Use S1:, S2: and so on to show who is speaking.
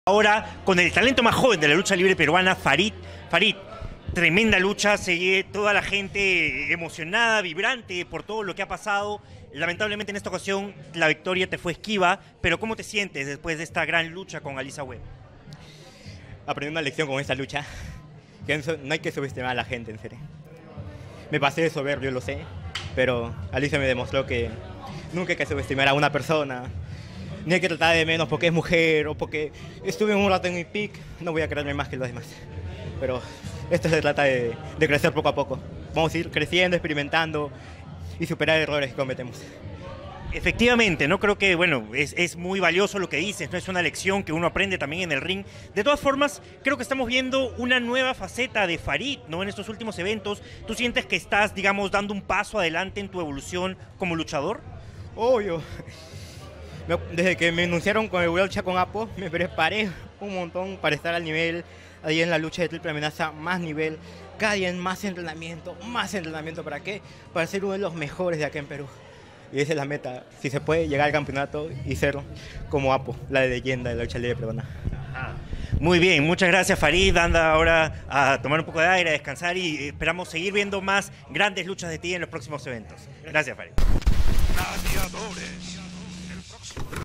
S1: Ahora, con el talento más joven de la lucha libre peruana, Farid. Farid, tremenda lucha, sigue toda la gente emocionada, vibrante por todo lo que ha pasado. Lamentablemente en esta ocasión la victoria te fue esquiva, pero ¿cómo te sientes después de esta gran lucha con Alisa Webb?
S2: Aprendí una lección con esta lucha, que no hay que subestimar a la gente, en serio. Me pasé de soberbio, lo sé, pero Alisa me demostró que nunca hay que subestimar a una persona, ni hay que tratar de menos porque es mujer o porque estuve un rato en mi pick, no voy a creerme más que los demás. Pero esto se trata de crecer poco a poco. Vamos a ir creciendo, experimentando y superar errores que cometemos.
S1: Efectivamente, ¿no? Creo que, bueno, es muy valioso lo que dices, ¿no? Es una lección que uno aprende también en el ring. De todas formas, creo que estamos viendo una nueva faceta de Farid, ¿no? En estos últimos eventos. ¿Tú sientes que estás, digamos, dando un paso adelante en tu evolución como luchador?
S2: Obvio. Desde que me anunciaron con el World Lucha con Apo, me preparé un montón para estar al nivel, ahí en la lucha de triple amenaza, más nivel, cada día más entrenamiento, ¿para qué? Para ser uno de los mejores de acá en Perú. Y esa es la meta, si se puede llegar al campeonato y ser como Apo, la leyenda de la lucha libre peruana.
S1: Muy bien, muchas gracias Farid, anda ahora a tomar un poco de aire, a descansar y esperamos seguir viendo más grandes luchas de ti en los próximos eventos. Gracias Farid.
S3: Gladiadores.